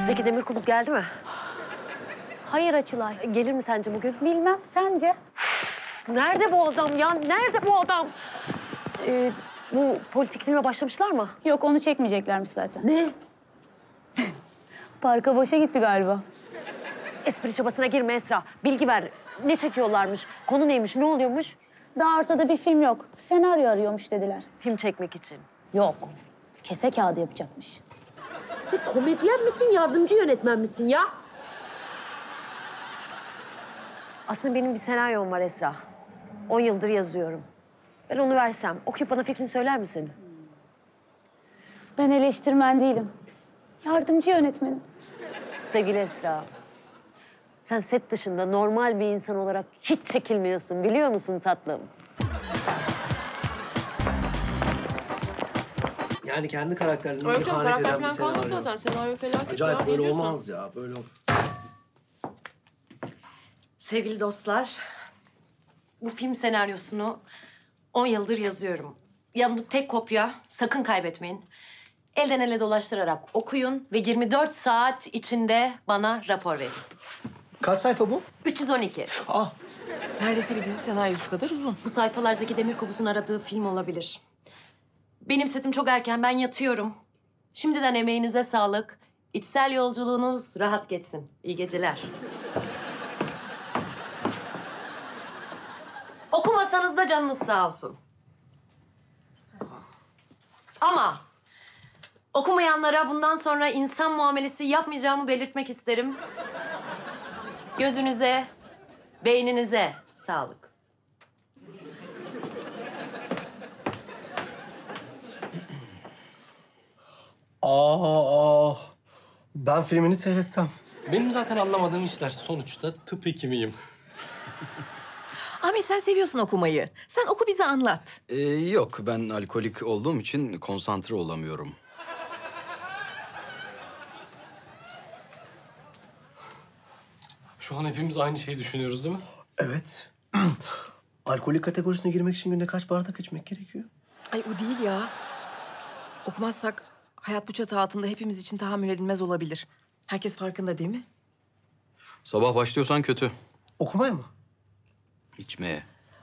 Zeki Demirkubuz geldi mi? Hayır Açılay. Gelir mi sence bugün? Bilmem, sence? Nerede bu adam ya? Nerede bu adam? Bu politik filme başlamışlar mı? Yok, onu çekmeyeceklermiş zaten. Ne? Parka boşa gitti galiba. Espri çabasına girme Esra. Bilgi ver. Ne çekiyorlarmış? Konu neymiş? Ne oluyormuş? Daha ortada bir film yok. Senaryo arıyormuş dediler. Film çekmek için. Yok. Kese kağıdı yapacakmış. Sen komedyen misin, yardımcı yönetmen misin ya? Aslında benim bir senaryom var Esra. 10 yıldır yazıyorum. Ben onu versem, okuyup bana fikrini söyler misin? Ben eleştirmen değilim. Yardımcı yönetmenim. Sevgili Esra, sen set dışında normal bir insan olarak hiç çekilmiyorsun, biliyor musun tatlım? Yani kendi karakterlerine Evet canım, ihanet karakter eden bir falan kalmadı senaryo. zaten. Senaryo felaket Acayip ya. böyle Ne diyorsun? olmaz ya, böyle Sevgili dostlar, bu film senaryosunu 10 yıldır yazıyorum. Yani bu tek kopya, sakın kaybetmeyin. Elden ele dolaştırarak okuyun ve 24 saat içinde bana rapor verin. Kaç sayfa bu? 312. Ah, Neredeyse bir dizi senaryosu kadar uzun. Bu sayfalar Zeki Demirkubuz'un aradığı film olabilir. Benim setim çok erken, ben yatıyorum. Şimdiden emeğinize sağlık. İçsel yolculuğunuz rahat geçsin. İyi geceler. Okumasanız da canınız sağ olsun. Ama okumayanlara bundan sonra insan muamelesi yapmayacağımı belirtmek isterim. Gözünüze, beyninize sağlık. ben filmini seyretsem. Benim zaten anlamadığım işler. Sonuçta tıp hekimiyim. Ahmet, sen seviyorsun okumayı. Sen oku, bize anlat. Yok, ben alkolik olduğum için konsantre olamıyorum. Şu an hepimiz aynı şeyi düşünüyoruz değil mi? Evet. Alkolik kategorisine girmek için günde kaç bardak içmek gerekiyor? Ay o değil ya. Okumazsak hayat bu çatı altında hepimiz için tahammül edilmez olabilir. Herkes farkında değil mi? Sabah başlıyorsan kötü. Okumaya mı? İçmeye.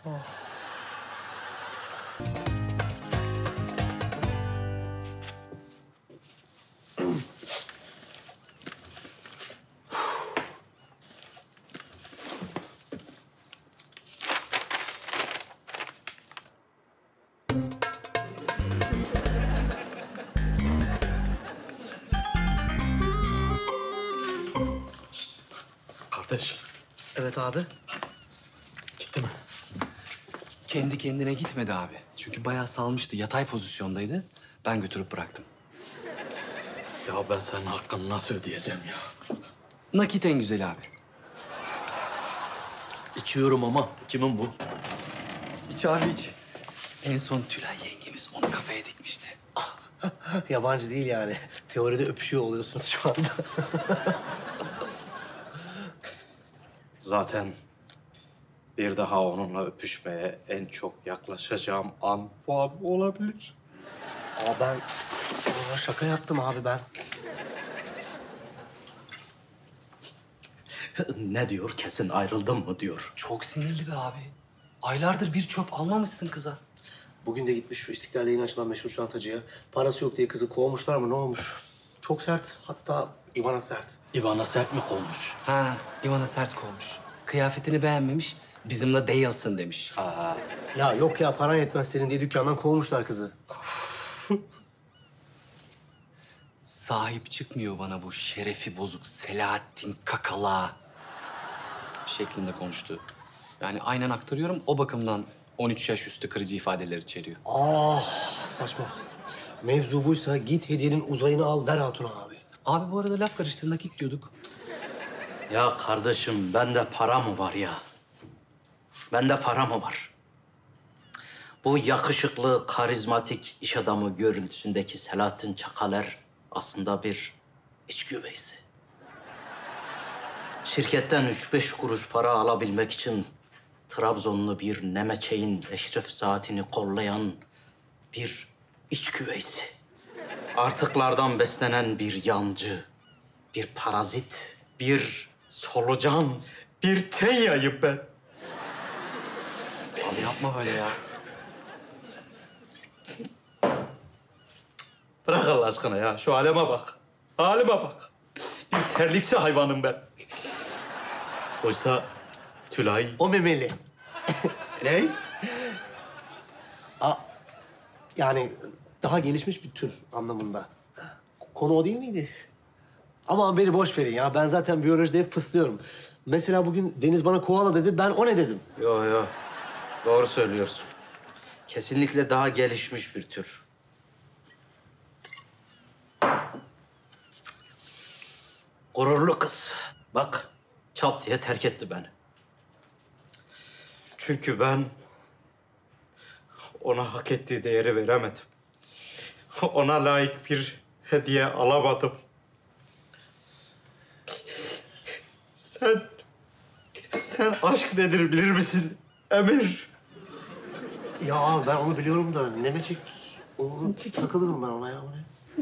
Kardeş. Evet abi. Gitti mi? Kendi kendine gitmedi abi. Çünkü bayağı salmıştı. Yatay pozisyondaydı. Ben götürüp bıraktım. Ya ben senin hakkını nasıl ödeyeceğim ya? Nakit en güzeli abi. İçiyorum ama kimin bu? İç abi iç. En son Tülay yengemiz onu kafaya dikmişti. Yabancı değil yani. Teoride öpüşüyor oluyorsunuz şu anda. Zaten bir daha onunla öpüşmeye en çok yaklaşacağım an bu an olabilir. Ben şaka yaptım abi ben. Ne diyor? Kesin ayrıldın mı diyor. Çok sinirli be abi. Aylardır bir çöp almamışsın kıza. Bugün de gitmiş şu İstiklal'de yeni açılan meşhur çantacıya. Parası yok diye kızı kovmuşlar mı ne olmuş? Çok sert. Hatta Ivana sert. İvan'a sert mi konmuş? Ha, Ivana sert kovmuş. Kıyafetini beğenmemiş, bizimle değilsin demiş. Ya yok ya paran yetmez senin diye dükkandan kovmuşlar kızı. Sahip çıkmıyor bana bu şerefi bozuk Selahattin Kakala şeklinde konuştu. Yani aynen aktarıyorum. O bakımdan 13 yaş üstü kırıcı ifadeler içeriyor. Saçma. Mevzu buysa git hediyenin uzayını al ver hatuna abi. Abi bu arada laf karıştı, nakit diyorduk. Ya kardeşim bende para mı var ya? Bende para mı var? Bu yakışıklı, karizmatik iş adamı görüntüsündeki Selahattin Çakaler aslında bir iç güveysi. Şirketten 3-5 kuruş para alabilmek için Trabzonlu bir Nemeçe'in eşref saatini kollayan bir iç güveysi. Artıklardan beslenen bir yancı, bir parazit, bir solucan, bir tenyayım ben. Abi yapma böyle ya. Bırak Allah aşkına ya. Şu halime bak. Halime bak. Bir terlikçi hayvanım ben. Oysa Tülay... O memeli. Ne? Yani daha gelişmiş bir tür anlamında. Konu o değil miydi? Aman beni boş verin ya. Ben zaten biyolojide hep fıslıyorum. Mesela bugün Deniz bana koala dedi, ben o ne dedim? Yo. Doğru söylüyorsun. Kesinlikle daha gelişmiş bir tür. Gururlu kız. Bak, çat diye terk etti beni. Çünkü ben ona hak ettiği değeri veremedim. Ona layık bir hediye alamadım. Sen aşk nedir bilir misin Emir? Ya ben onu biliyorum da Nemecek... Onu takılırım ben ona ya. O ne?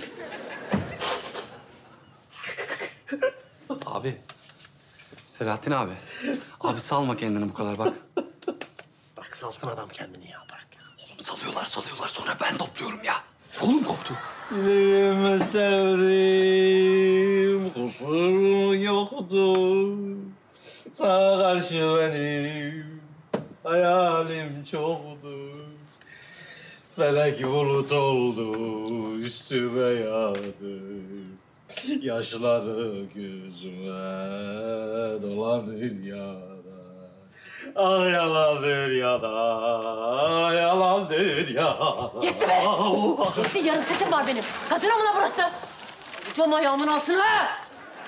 Abi. Selahattin abi. Abi salma kendini bu kadar bak. Bırak salsın adam kendini ya, bırak ya. Oğlum salıyorlar sonra ben topluyorum ya. Kolum koptu. Dilimi sevdim, kusurun yoktu. Sana karşı benim hayalim çoktu. Felek bulut oldu, üstüme yağdı. Yaşları gözüme dolan dünyada. Ah yalan dünyada, yalan dünyada. Yetti be! Yetti, yarın setim var benim. Gazino mu lan burası? Cam ayağımın altına!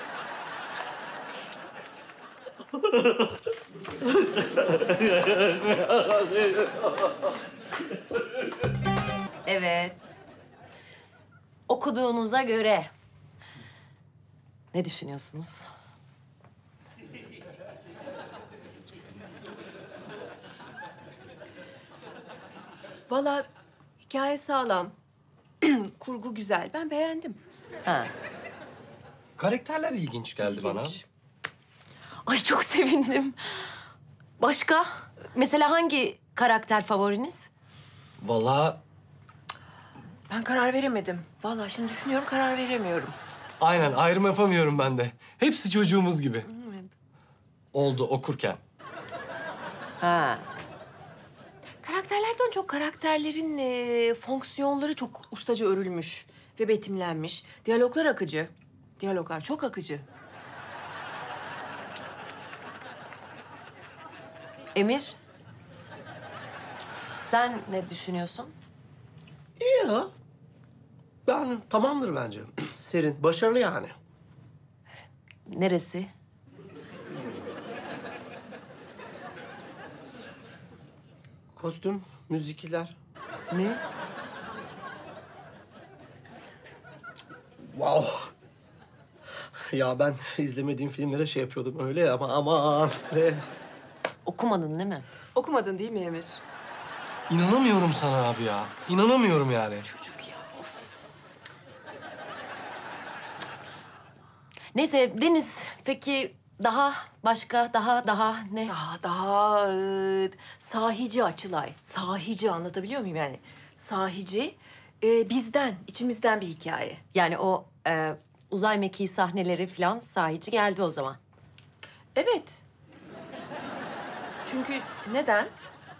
Evet. Okuduğunuza göre ne düşünüyorsunuz? Vallahi hikaye sağlam. Kurgu güzel. Ben beğendim. Ha. Karakterler ilginç geldi bana. Ay çok sevindim. Başka? Mesela hangi karakter favoriniz? Vallahi Ben karar veremedim. Vallahi şimdi düşünüyorum, karar veremiyorum. aynen ayrım yapamıyorum ben de. Hepsi çocuğumuz gibi. Oldu okurken. Ha. Karakterlerden çok karakterlerin fonksiyonları çok ustaca örülmüş ve betimlenmiş. Diyaloglar akıcı. Diyaloglar çok akıcı. Emir? Sen ne düşünüyorsun? İyi ya. Yani tamamdır bence. Serin, başarılı yani. Neresi? Kostüm, müzikler. Ne? Wow. Ya ben izlemediğim filmlere şey yapıyordum öyle ama aman. Okumadın değil mi? Okumadın değil mi Emir? İnanamıyorum sana abi ya. İnanamıyorum yani. Neyse Deniz, peki başka daha ne? Daha sahici Açılay. Sahici, anlatabiliyor muyum yani? Sahici bizden, içimizden bir hikaye. Yani o uzay mekiği sahneleri falan sahici geldi o zaman. Evet. Çünkü neden?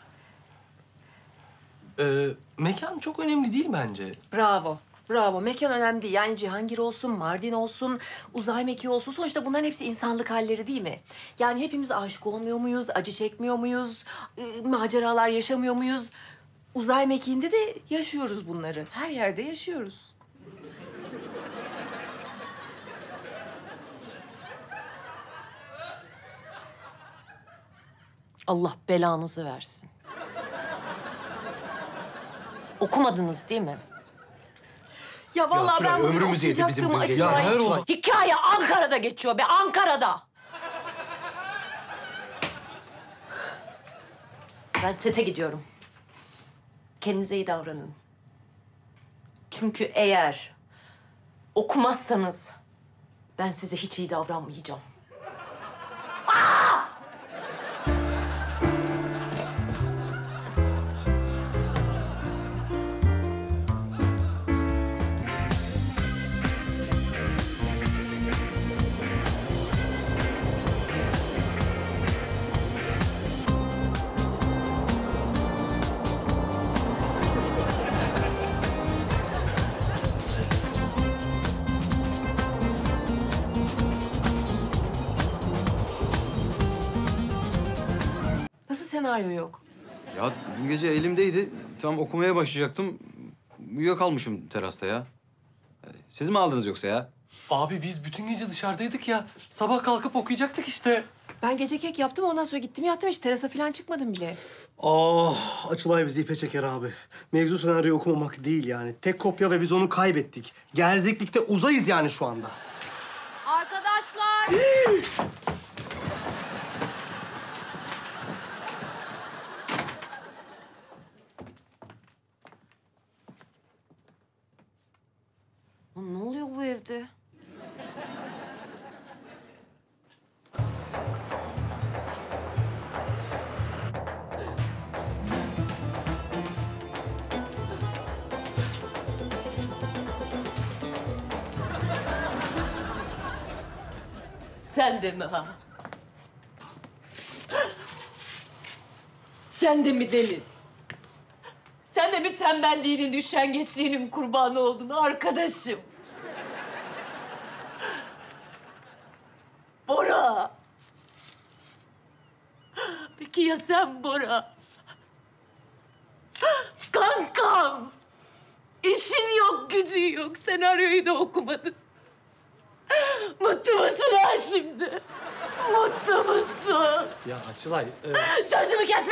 Mekan çok önemli değil bence. Bravo. Bravo. Mekan önemli değil. Yani Cihangir olsun, Mardin olsun, uzay mekiği olsun. Sonuçta bunların hepsi insanlık halleri değil mi? Yani hepimiz aşık olmuyor muyuz? Acı çekmiyor muyuz? Maceralar yaşamıyor muyuz? Uzay mekiğinde de yaşıyoruz bunları. Her yerde yaşıyoruz. Allah belanızı versin. Okumadınız değil mi? Ya vallahi Tülay, ben bugün ömrümüzü yedi bizim okuyacaktım bu gece. Açılay. Ya her o- Hikaye Ankara'da geçiyor be, Ankara'da. Ben sete gidiyorum. Kendinize iyi davranın. Çünkü eğer okumazsanız Ben size hiç iyi davranmayacağım. Nasıl senaryo yok? Ya dün gece elimdeydi. Tam okumaya başlayacaktım. Uyuyakalmışım terasta ya. Siz mi aldınız yoksa ya? Abi biz bütün gece dışarıdaydık ya. Sabah kalkıp okuyacaktık işte. Ben gece kek yaptım, ondan sonra gittim yattım, hiç terasa falan çıkmadım bile. Açılay bizi ipe çeker abi. Mevzu senaryo okumamak değil yani. Tek kopya ve biz onu kaybettik. Gerzeklikte uzayız yani şu anda. Arkadaşlar! Ne oluyor bu evde? Sen de mi ha? Sen de mi Deniz? Sen de mi tembelliğinin, üşengeçliğinin kurbanı oldun arkadaşım? Bora! Peki ya sen Bora? Kankam! İşin yok, gücün yok. Senaryoyu da okumadın. Mutlu musun ha şimdi? Mutlu musun? Ya Açılay... Sözümü kesme!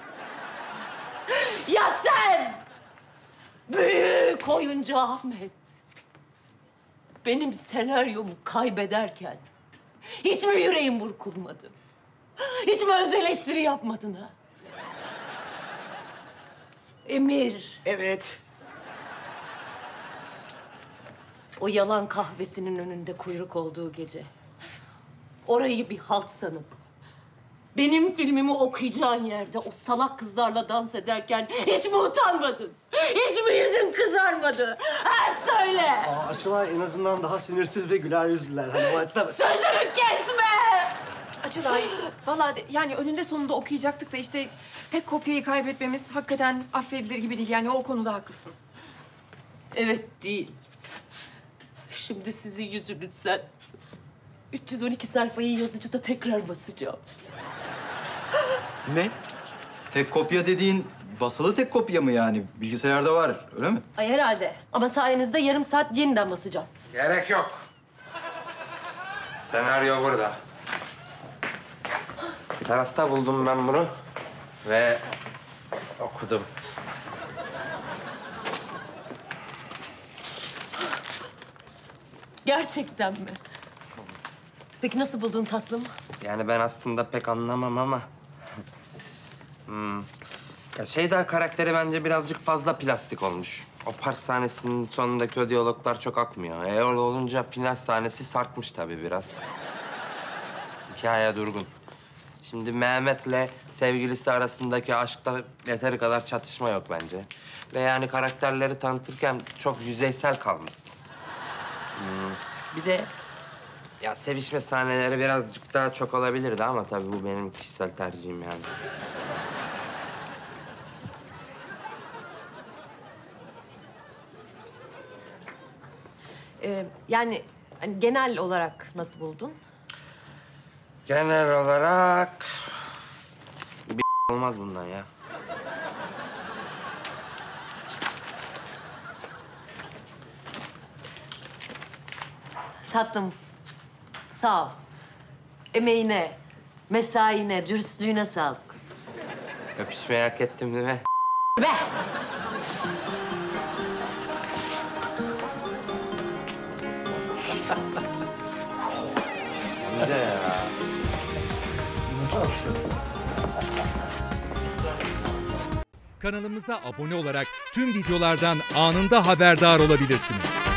Ya sen! Büyük oyuncu Ahmet. Benim senaryomu kaybederken hiç mi yüreğin burkulmadı? Hiç mi öz eleştiri yapmadın ha? Emir, Evet. o yalan kahvesinin önünde kuyruk olduğu gece orayı bir halt sanıp benim filmimi okuyacağın yerde o salak kızlarla dans ederken hiç mi utanmadın? Hiç mi yüzün kızarmadı? Ha söyle! Açılay en azından daha sinirsiz ve güler yüzlüler. Hani o açıdan... Sözümü kesme! Açılay, vallahi yani önünde sonunda okuyacaktık da işte tek kopyayı kaybetmemiz hakikaten affedilir gibi değil. Yani o konuda haklısın. Evet değil. Şimdi sizin yüzünüzden 312 sayfayı yazıcıda tekrar basacağım. Ne? Tek kopya dediğin basılı tek kopya mı yani? Bilgisayarda var öyle mi? Ay herhalde. Ama sayenizde yarım saat yeniden basacağım. Gerek yok. Senaryo burada. Terasta buldum ben bunu ve okudum. Gerçekten mi? Peki nasıl buldun tatlım? Yani ben aslında pek anlamam ama... Ya Şeyda karakteri bence birazcık fazla plastik olmuş. O park sahnesinin sonundaki o diyaloglar çok akmıyor. Öyle olunca final sahnesi sarkmış tabii biraz. Hikaye durgun. Şimdi Mehmet'le sevgilisi arasındaki aşkta yeteri kadar çatışma yok bence. Ve yani karakterleri tanıtırken çok yüzeysel kalmış. Bir de ya sevişme sahneleri birazcık daha çok olabilirdi ama tabii bu benim kişisel tercihim yani. Yani hani genel olarak nasıl buldun? Genel olarak bir olmaz bundan ya. Tatlım, sağ ol. Emeğine, mesaine, dürüstlüğüne sağlık. Öpüşmeyi hak ettim değil mi? Be! Güzel ya. Kanalımıza abone olarak tüm videolardan anında haberdar olabilirsiniz.